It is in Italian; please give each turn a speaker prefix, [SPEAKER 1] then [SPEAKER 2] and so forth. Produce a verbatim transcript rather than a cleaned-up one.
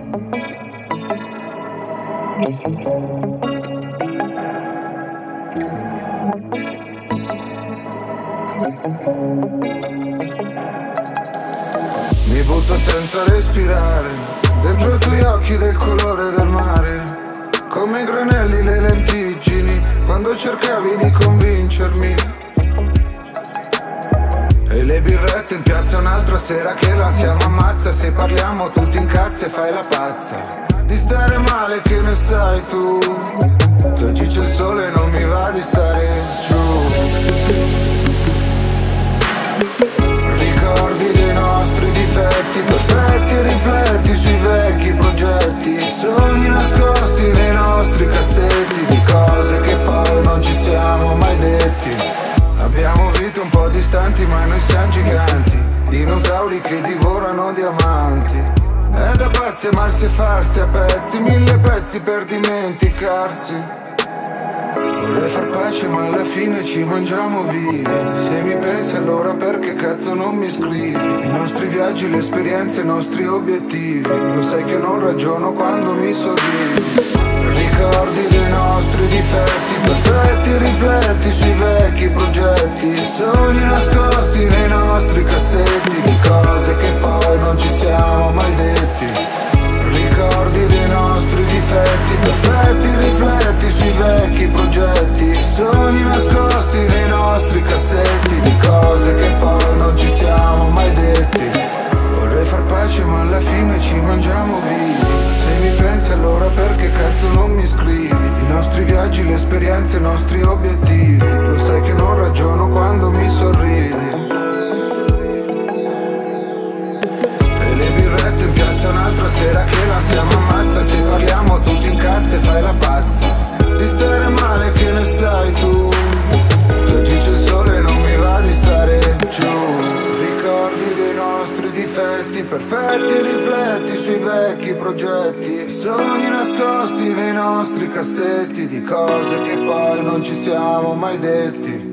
[SPEAKER 1] Mi butto senza respirare dentro i tuoi occhi del colore del mare, come i granelli le lentiggini quando cercavi di convincermi. E le birrette in piazza un'altra sera che la siamo ammazza. Se parliamo tu ti incazzi e fai la pazza. Di stare male che ne sai tu, che oggi c'è il sole e non mi va di stare giù. Ricordi dei nostri difetti, perfetti rifletti sui vecchi progetti, sogni nascosti nei nostri cassetti, di cose che poi non ci siamo mai detti. Abbiamo vite un po' distanti ma noi siamo giganti, dinosauri che divorano diamanti. È da pazzi amarsi e farsi a pezzi, mille pezzi per dimenticarsi. Vorrei far pace ma alla fine ci mangiamo vivi. Se mi pensi allora perché cazzo non mi scrivi? I nostri viaggi, le esperienze, i nostri obiettivi. Lo sai che non ragiono quando mi sorridi. Ricordi dei nostri difetti, perfetti rifletti sui vecchi progetti, sogni nascosti nei nostri cassetti, di cose che poi non ci siamo mai detti. Ricordi dei nostri difetti, perfetti rifletti sui vecchi progetti, sogni nascosti nei nostri cassetti, di cose che poi non ci siamo mai detti. Vorrei far pace ma alla fine ci mangiamo vivi. Se mi pensi allora perché cazzo non mi scrivi? I nostri viaggi, le esperienze, i nostri obiettivi. Lo sai che non ragiono quando mi sorridi. E le birrette in piazza un'altra sera che la siamo ammazza. Se parliamo tu ti incazzi e fai la pazza. Di stare male che ne sai tu, che oggi c'è il sole e non mi va di stare giù. Ricordi dei nostri difetti, perfetti rifletti sui vecchi progetti, sogni nascosti nei nostri cassetti, di cose che poi non ci siamo mai detti.